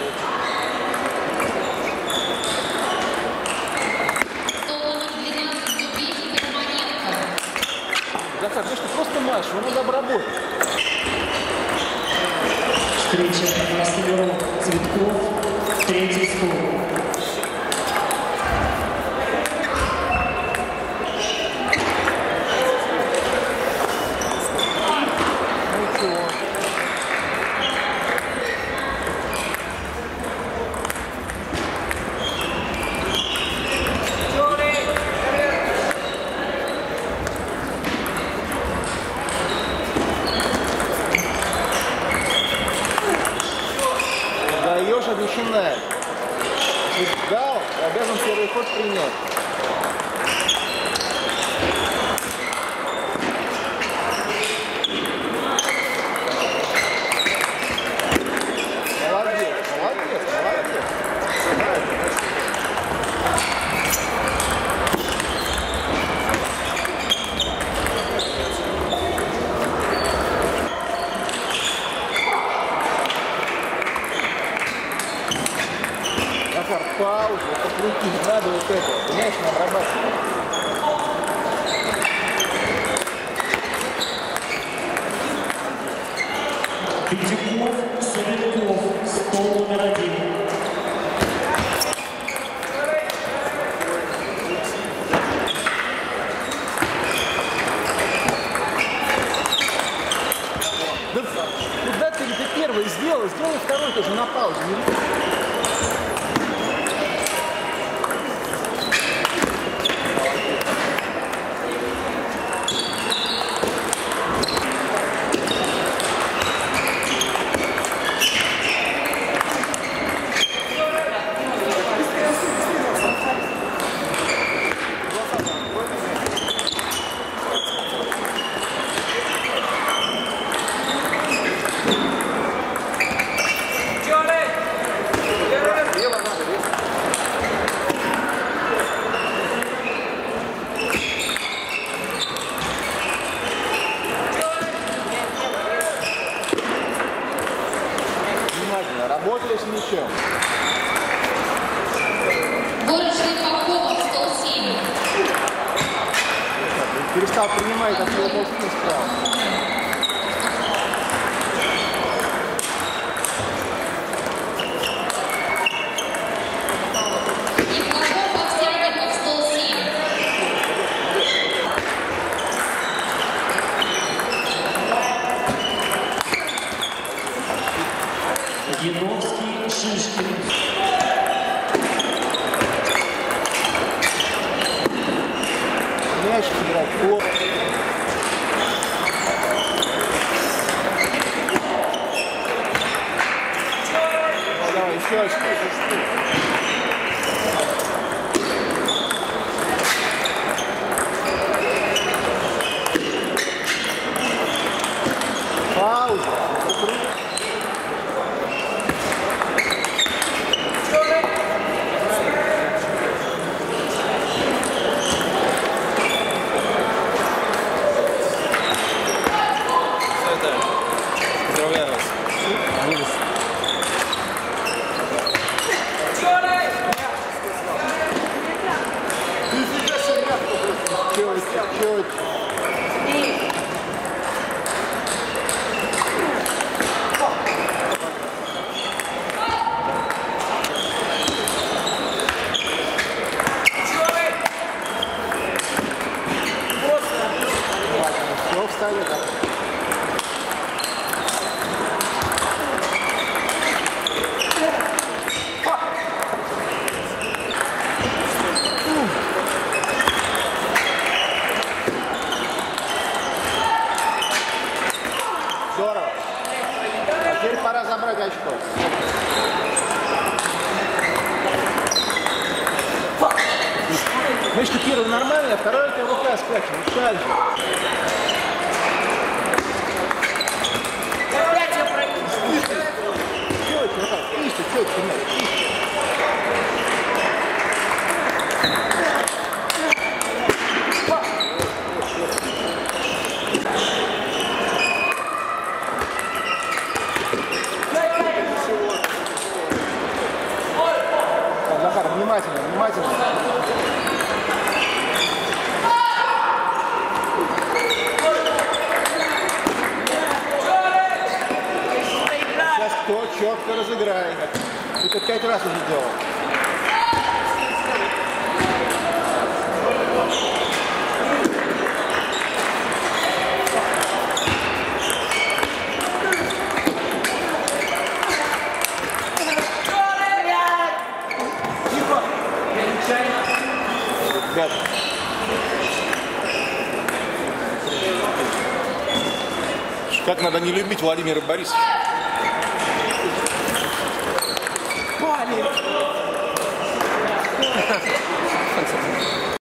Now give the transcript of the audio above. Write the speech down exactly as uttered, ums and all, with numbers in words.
Захар, ты что, просто матч, его надо обработать. Встреча мастеров Цветков, третий стол. Даешь, начинает. Дал, обязан первый ход принять. Молодец, молодец, молодец. Захар, паузу, это к руки, не надо вот это, понимаешь, не обрабатывать. Пятюков, Савенков, стол номер один. Да куда ты, ты первый сделал, сделай второй тоже на паузе. Работали с мячом. Горочный Попова, стол семь. Перестал принимать, как его полскин справа. Яновский, Шишкин. Мяч играть плохо. Ну, давай, еще очко. Пауза. Поздравляю вас. Чуть-чуть. Все, встали, да. Здорово. А теперь пора забрать очко. Значит, первый нормальный, а второй у тебя рука скачет. Шаль же. Чуть-чуть, чуть-чуть. Захар, внимательно, внимательно. Сейчас кто четко разыграет. Это пять раз уже делал. Ребята. Как надо не любить Владимира Борисовича.